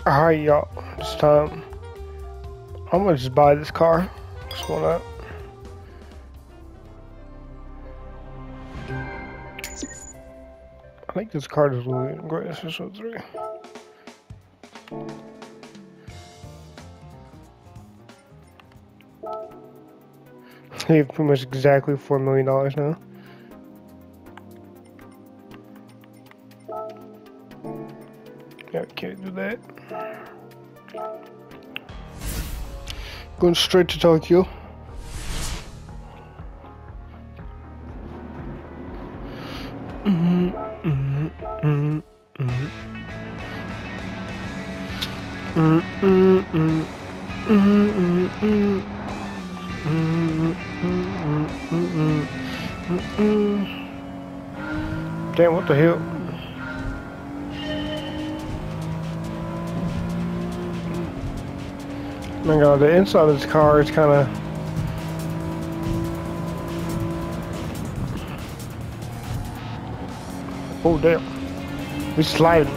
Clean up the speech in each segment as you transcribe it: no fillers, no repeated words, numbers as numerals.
Alright, y'all. This time, I'm gonna just buy this car. Just wanna. I think this card is really great. This is 3. They have pretty much exactly $4 million now. Yeah, can't do that. Going straight to Tokyo. Damn, what the hell? My God, the inside of this car is kind of. Oh damn, we sliding.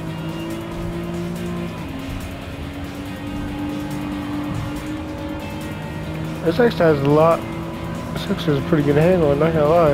This actually has a lot. This actually has a pretty good handle, I'm not gonna lie.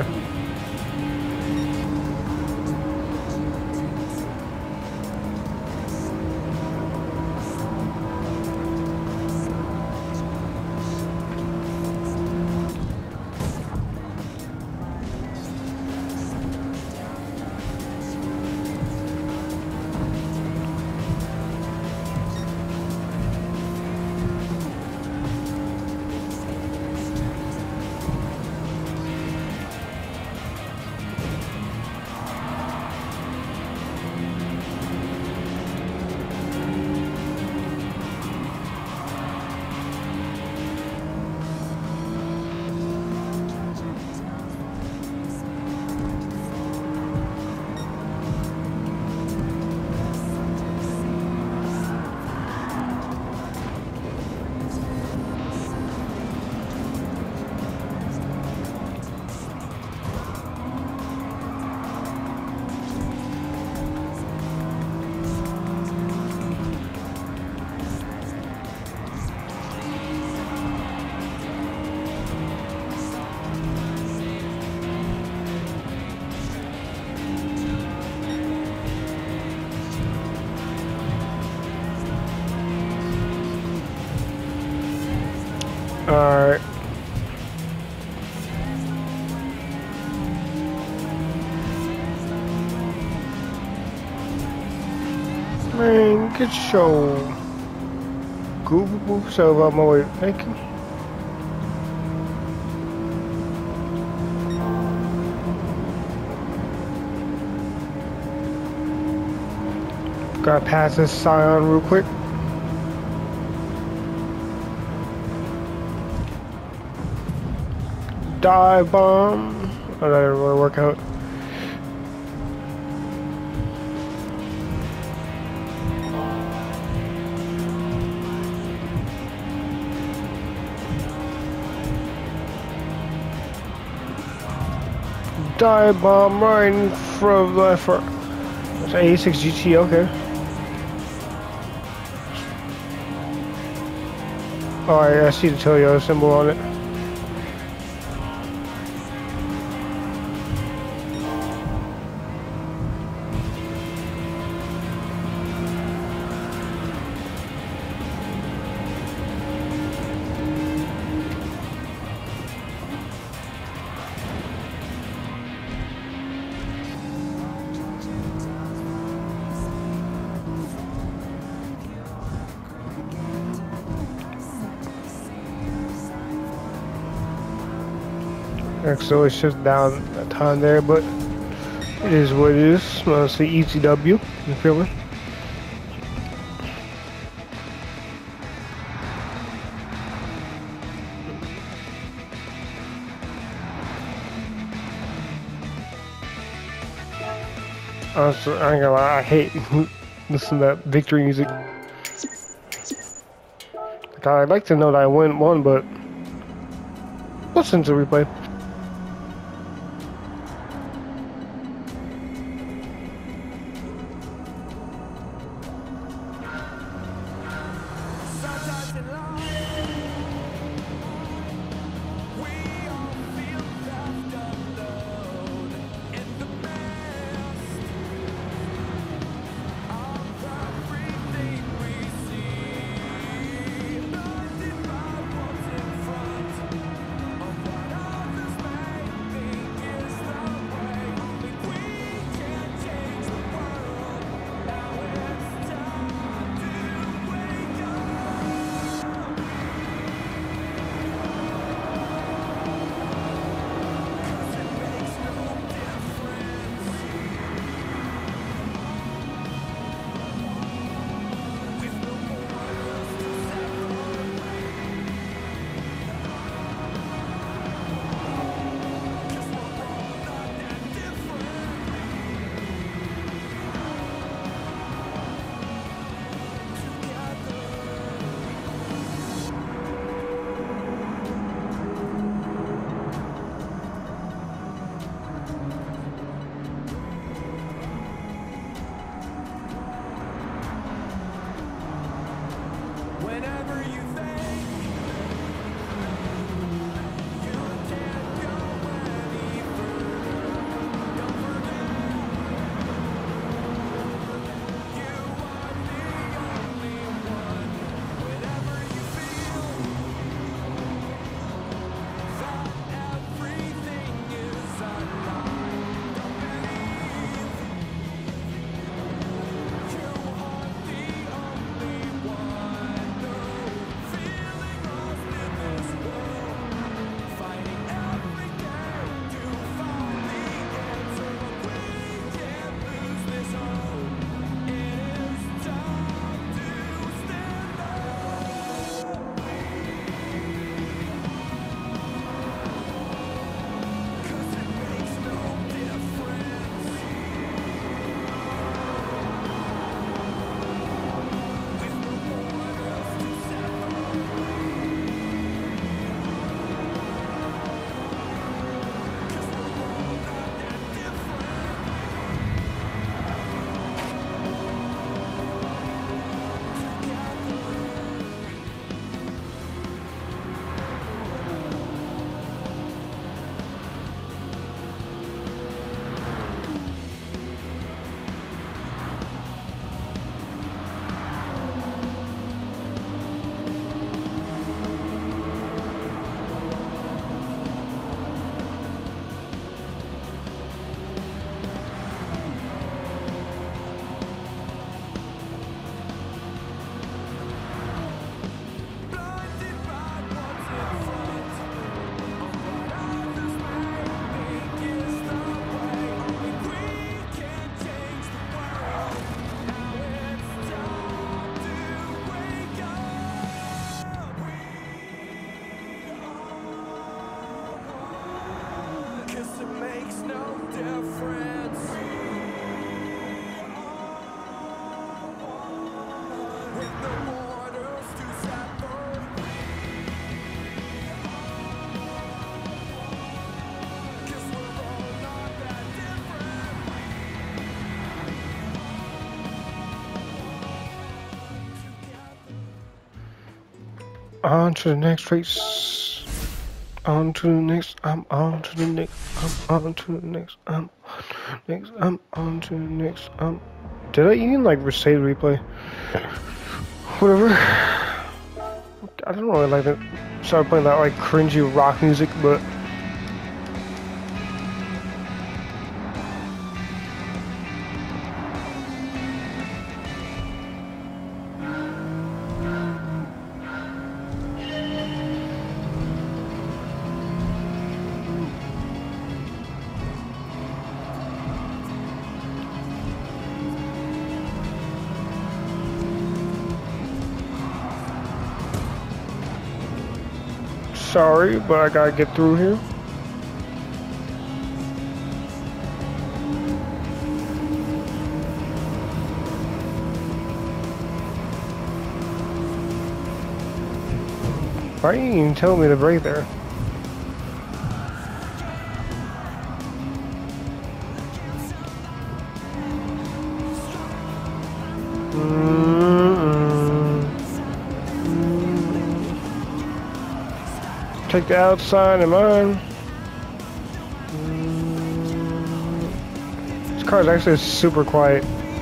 Alright. Man, get your goofy self out my way. Thank you. Gotta pass this Scion real quick. Dive bomb. Oh, that didn't really work out. Dive bomb right in front of the left. That's an 86 GT, okay. Alright, I see the Toyo symbol on it. Actually, it's just down a ton there, but it is what it is. It's the ECW, you feel me? Honestly, I ain't gonna lie, I hate listening to that victory music. Like, I'd like to know that I won, but listen to the replay. On to the next race. On to the next. I'm on to the next. I'm on to the next. I'm next. I'm on to the next. Did I even like save replay? Whatever. I don't really like that. Started playing that like cringy rock music, but. Sorry, but I gotta get through here. Why didn't you even tell me to brake there? Take the outside of mine. This car is actually super quiet.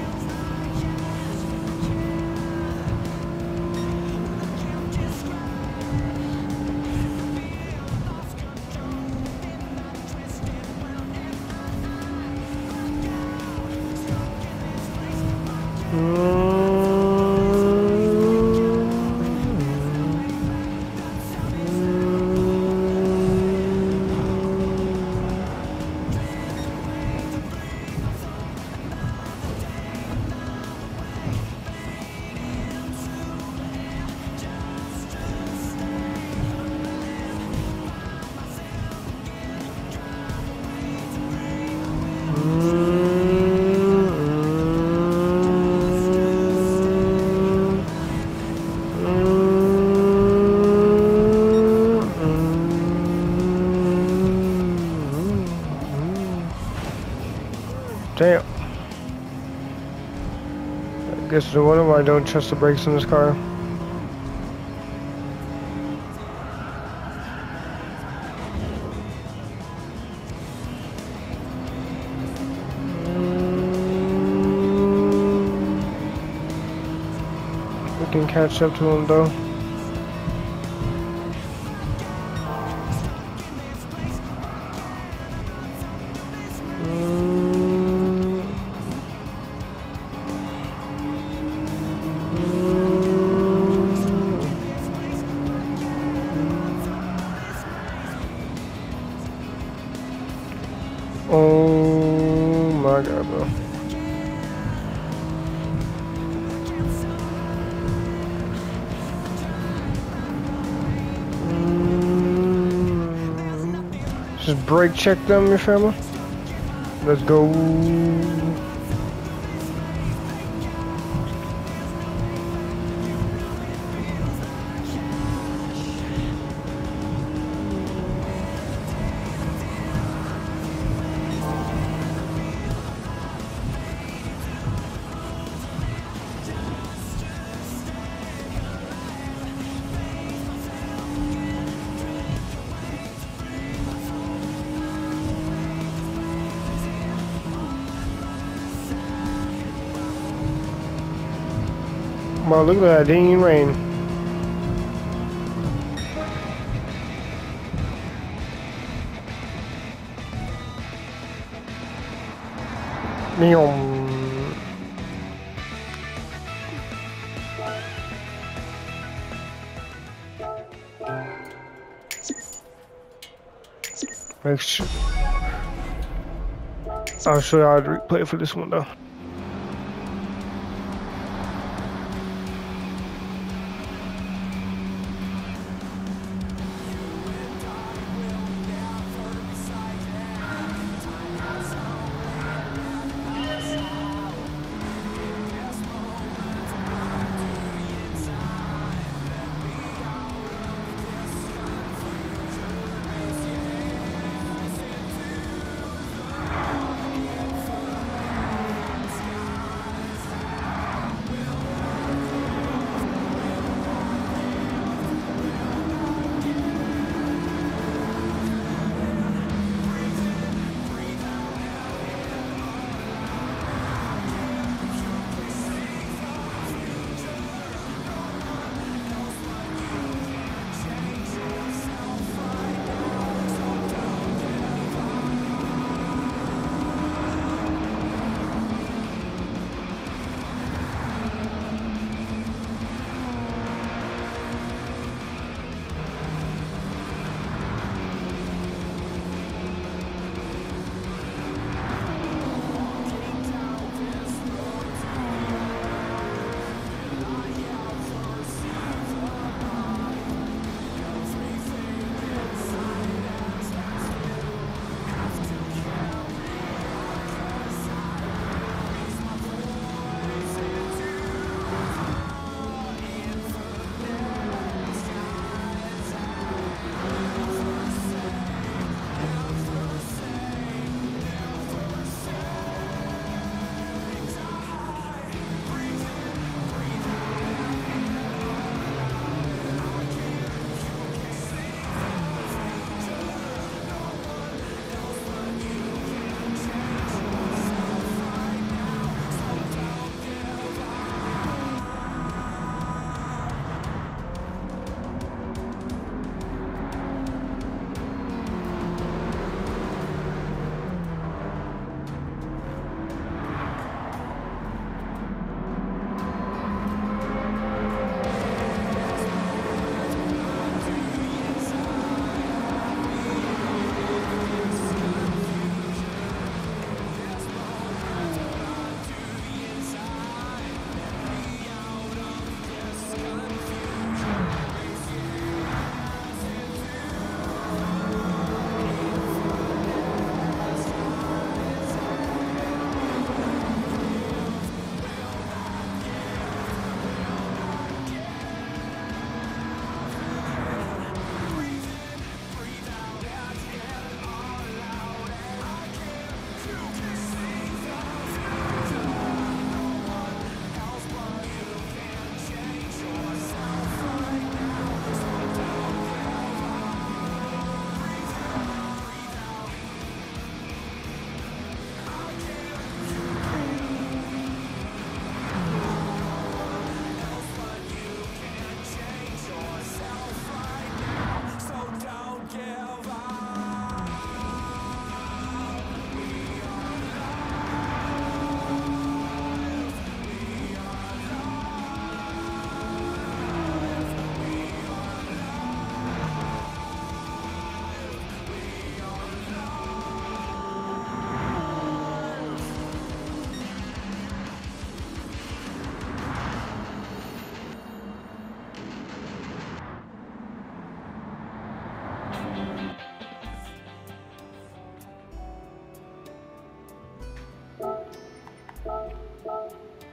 Damn. I guess no wonder why I don't trust the brakes in this car. We can catch up to him though. Oh my god, bro. Just brake check them, your family. Let's go. Wow, look at that, it didn't even rain. Meow. Make sure. I'll show you how to replay for this one though.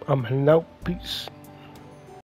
I'm heading out. Peace.